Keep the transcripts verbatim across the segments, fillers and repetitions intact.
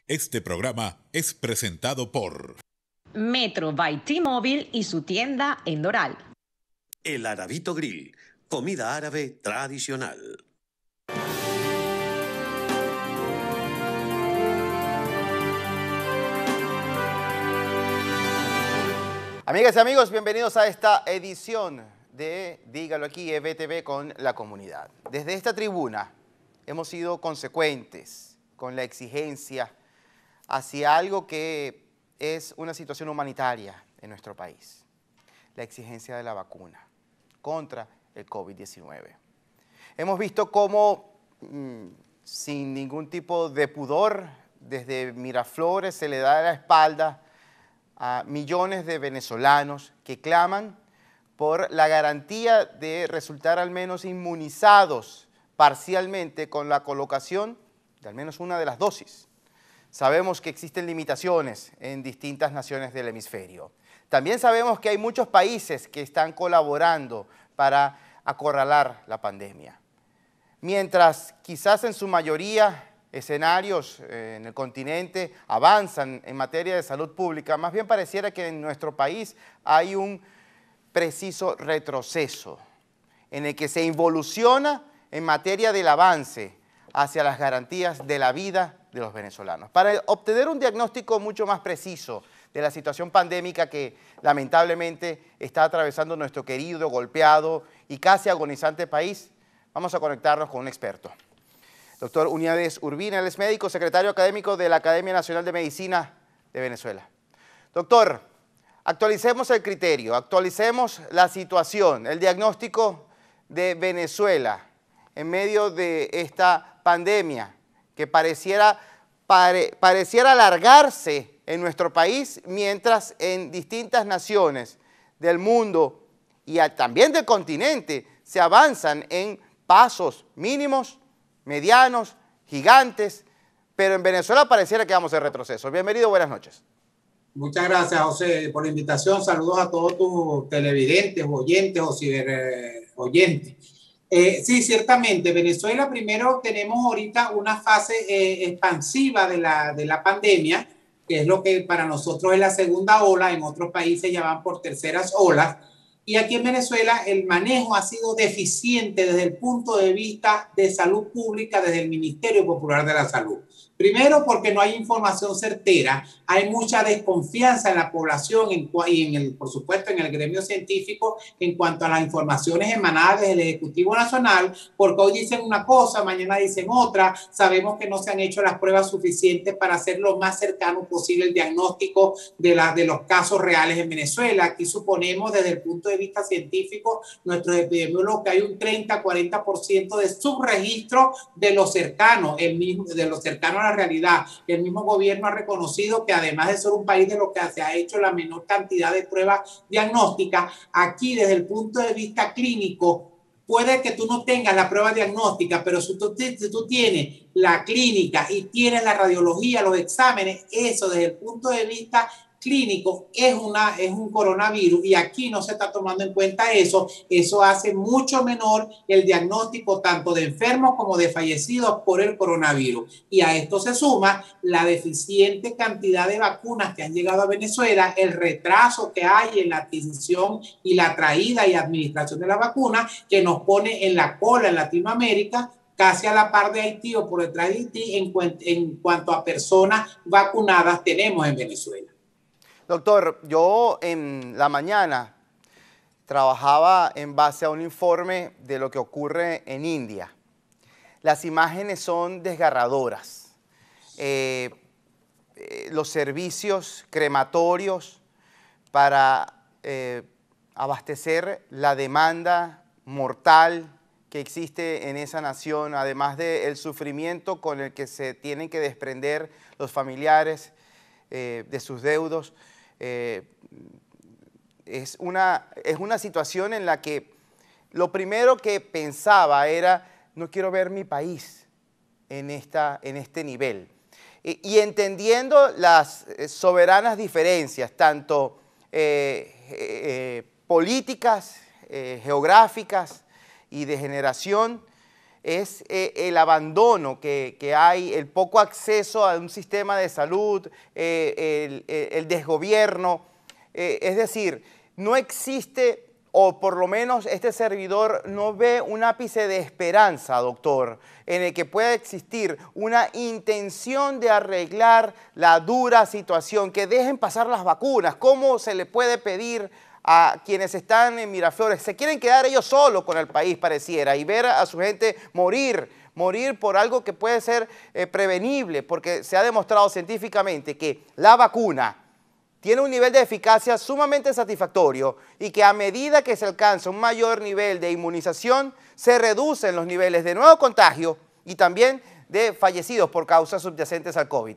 Este programa es presentado por Metro by T-Mobile y su tienda en Doral. El Arabito Grill, comida árabe tradicional. Amigas y amigos, bienvenidos a esta edición de Dígalo aquí, E B T V con la comunidad. Desde esta tribuna hemos sido consecuentes con la exigencia hacia algo que es una situación humanitaria en nuestro país, la exigencia de la vacuna contra el COVID diecinueve. Hemos visto cómo, mmm, sin ningún tipo de pudor, desde Miraflores se le da la espalda a millones de venezolanos que claman por la garantía de resultar al menos inmunizados parcialmente con la colocación de al menos una de las dosis. Sabemos que existen limitaciones en distintas naciones del hemisferio. También sabemos que hay muchos países que están colaborando para acorralar la pandemia. Mientras quizás en su mayoría escenarios eh, en el continente avanzan en materia de salud pública, más bien pareciera que en nuestro país hay un preciso retroceso en el que se involuciona en materia del avance hacia las garantías de la vida de los venezolanos. Para obtener un diagnóstico mucho más preciso de la situación pandémica que lamentablemente está atravesando nuestro querido, golpeado y casi agonizante país, vamos a conectarnos con un experto. Doctor Uniades Urbina, él es médico, secretario académico de la Academia Nacional de Medicina de Venezuela. Doctor, actualicemos el criterio, actualicemos la situación, el diagnóstico de Venezuela en medio de esta pandemia que pareciera, pare, pareciera alargarse en nuestro país, mientras en distintas naciones del mundo y también del continente se avanzan en pasos mínimos, medianos, gigantes, pero en Venezuela pareciera que vamos en retroceso. Bienvenido, buenas noches. Muchas gracias, José, por la invitación. Saludos a todos tus televidentes, oyentes o ciber eh, oyentes. Eh, sí, ciertamente, Venezuela primero tenemos ahorita una fase eh, expansiva de la, de la pandemia, que es lo que para nosotros es la segunda ola, en otros países ya van por terceras olas. Y aquí en Venezuela el manejo ha sido deficiente desde el punto de vista de salud pública, desde el Ministerio Popular de la Salud. Primero, porque no hay información certera, hay mucha desconfianza en la población en, y, en el, por supuesto, en el gremio científico en cuanto a las informaciones emanadas desde el Ejecutivo Nacional, porque hoy dicen una cosa, mañana dicen otra. Sabemos que no se han hecho las pruebas suficientes para hacer lo más cercano posible el diagnóstico de, la, de los casos reales en Venezuela. Aquí suponemos, desde el punto de vista científico, nuestros epidemiólogos, que hay un treinta a cuarenta por ciento de subregistro de los cercanos, el mismo, de los cercanos a la realidad. El mismo gobierno ha reconocido que además de ser un país de lo que se ha hecho la menor cantidad de pruebas diagnósticas, aquí desde el punto de vista clínico, puede que tú no tengas la prueba diagnóstica, pero si tú, si tú tienes la clínica y tienes la radiología, los exámenes, eso desde el punto de vista clínico es, una, es un coronavirus, y aquí no se está tomando en cuenta eso. Eso hace mucho menor el diagnóstico tanto de enfermos como de fallecidos por el coronavirus. Y a esto se suma la deficiente cantidad de vacunas que han llegado a Venezuela, el retraso que hay en la adquisición y la traída y administración de la vacuna, que nos pone en la cola en Latinoamérica, casi a la par de Haití o por detrás de Haití en, cu en cuanto a personas vacunadas tenemos en Venezuela. Doctor, yo en la mañana trabajaba en base a un informe de lo que ocurre en India. Las imágenes son desgarradoras. Eh, eh, los servicios crematorios para eh, abastecer la demanda mortal que existe en esa nación, además del sufrimiento con el que se tienen que desprender los familiares eh, de sus deudos. Eh, es, una, es una situación en la que lo primero que pensaba era, no quiero ver mi país en, esta, en este nivel. Y, y entendiendo las soberanas diferencias, tanto eh, eh, políticas, eh, geográficas y de generación, es eh, el abandono que, que hay, el poco acceso a un sistema de salud, eh, el, el desgobierno. Eh, es decir, no existe, o por lo menos este servidor no ve un ápice de esperanza, doctor, en el que pueda existir una intención de arreglar la dura situación, que dejen pasar las vacunas. ¿Cómo se le puede pedir a quienes están en Miraflores? Se quieren quedar ellos solos con el país, pareciera, y ver a su gente morir, morir por algo que puede ser eh, prevenible, porque se ha demostrado científicamente que la vacuna tiene un nivel de eficacia sumamente satisfactorio y que a medida que se alcanza un mayor nivel de inmunización, se reducen los niveles de nuevo contagio y también de fallecidos por causas subyacentes al COVID.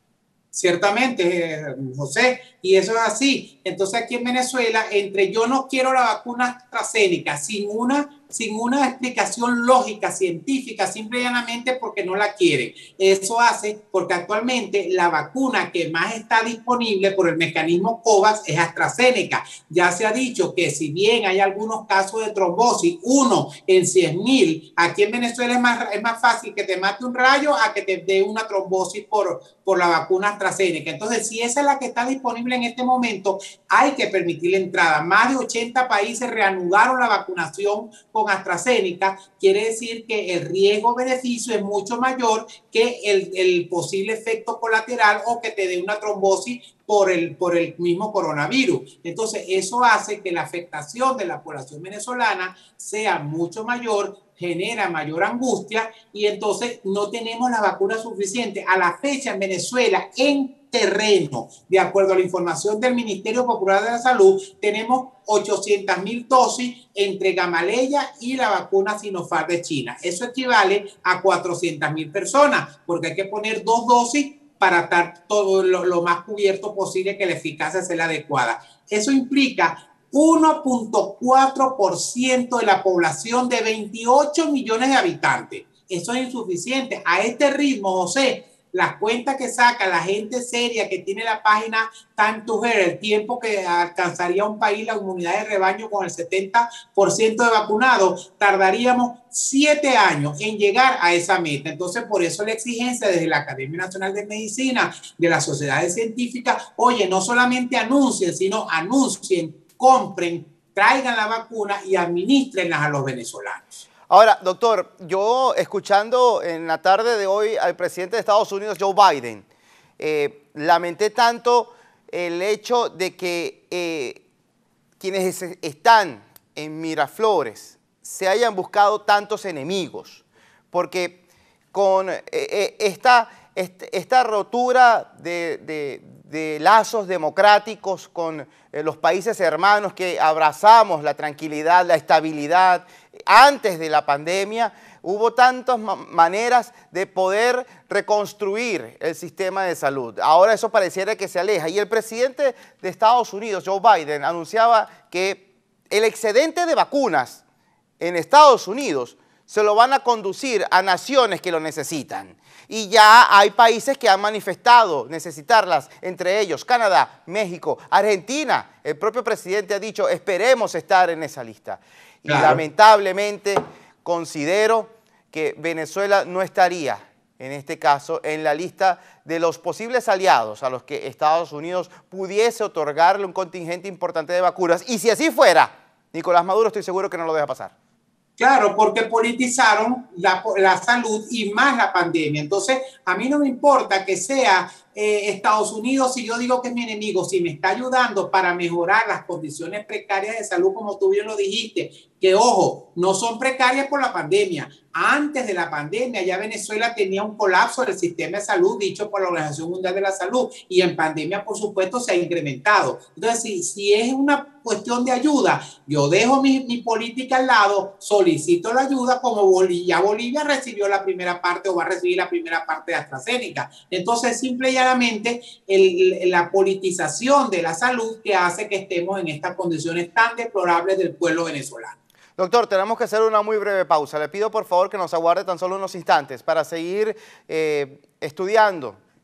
Ciertamente, José, y eso es así. Entonces aquí en Venezuela, entre yo no quiero la vacuna AstraZeneca sin una, sin una explicación lógica, científica, simple y llanamente porque no la quieren. Eso hace porque actualmente la vacuna que más está disponible por el mecanismo COVAX es AstraZeneca. Ya se ha dicho que si bien hay algunos casos de trombosis, uno en cien mil, aquí en Venezuela es más, es más fácil que te mate un rayo a que te dé una trombosis por, por la vacuna AstraZeneca. Entonces, si esa es la que está disponible en este momento, hay que permitir la entrada. Más de ochenta países reanudaron la vacunación con AstraZeneca. Quiere decir que el riesgo-beneficio es mucho mayor que el, el posible efecto colateral o que te dé una trombosis por el, por el mismo coronavirus. Entonces, eso hace que la afectación de la población venezolana sea mucho mayor, genera mayor angustia y entonces no tenemos la vacuna suficiente. A la fecha en Venezuela, en terreno, de acuerdo a la información del Ministerio Popular de la Salud, tenemos ochocientas mil dosis entre Gamaleya y la vacuna Sinopharm de China. Eso equivale a cuatrocientas mil personas, porque hay que poner dos dosis para estar todo lo, lo más cubierto posible, que la eficacia sea la adecuada. Eso implica uno punto cuatro por ciento de la población de veintiocho millones de habitantes. Eso es insuficiente. A este ritmo, José, las cuentas que saca la gente seria que tiene la página Time to Her, el tiempo que alcanzaría un país la inmunidad de rebaño con el setenta por ciento de vacunados, tardaríamos siete años en llegar a esa meta. Entonces, por eso la exigencia desde la Academia Nacional de Medicina, de las sociedades científicas, oye, no solamente anuncien, sino anuncien, compren, traigan la vacuna y administrenlas a los venezolanos. Ahora, doctor, yo escuchando en la tarde de hoy al presidente de Estados Unidos, Joe Biden, eh, lamenté tanto el hecho de que eh, quienes están en Miraflores se hayan buscado tantos enemigos, porque con eh, eh, esta, este, esta rotura de, de, de lazos democráticos con eh, los países hermanos que abrazamos la tranquilidad, la estabilidad. Antes de la pandemia hubo tantas ma maneras de poder reconstruir el sistema de salud. Ahora eso pareciera que se aleja. Y el presidente de Estados Unidos, Joe Biden, anunciaba que el excedente de vacunas en Estados Unidos se lo van a conducir a naciones que lo necesitan. Y ya hay países que han manifestado necesitarlas, entre ellos Canadá, México, Argentina. El propio presidente ha dicho, esperemos estar en esa lista. Y claro, lamentablemente considero que Venezuela no estaría, en este caso, en la lista de los posibles aliados a los que Estados Unidos pudiese otorgarle un contingente importante de vacunas. Y si así fuera, Nicolás Maduro estoy seguro que no lo deja pasar. Claro, porque politizaron la, la salud y más la pandemia. Entonces, a mí no me importa que sea eh, Estados Unidos, si yo digo que es mi enemigo, si me está ayudando para mejorar las condiciones precarias de salud, como tú bien lo dijiste, que ojo, no son precarias por la pandemia. Antes de la pandemia ya Venezuela tenía un colapso del sistema de salud dicho por la Organización Mundial de la Salud y en pandemia, por supuesto, se ha incrementado. Entonces, si, si es una cuestión de ayuda, yo dejo mi, mi política al lado, solicito la ayuda como Bolivia. Bolivia recibió la primera parte o va a recibir la primera parte de AstraZeneca. Entonces, simple y llanamente, el, la politización de la salud que hace que estemos en estas condiciones tan deplorables del pueblo venezolano. Doctor, tenemos que hacer una muy breve pausa. Le pido por favor que nos aguarde tan solo unos instantes para seguir eh, estudiando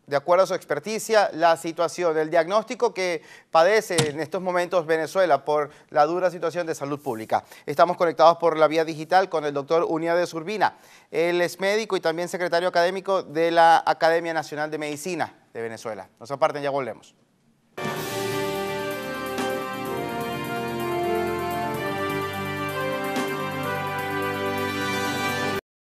de acuerdo a su experticia, la situación, el diagnóstico que padece en estos momentos Venezuela por la dura situación de salud pública. Estamos conectados por la vía digital con el doctor Uniades Urbina. Él es médico y también secretario académico de la Academia Nacional de Medicina de Venezuela. No se aparten, ya volvemos.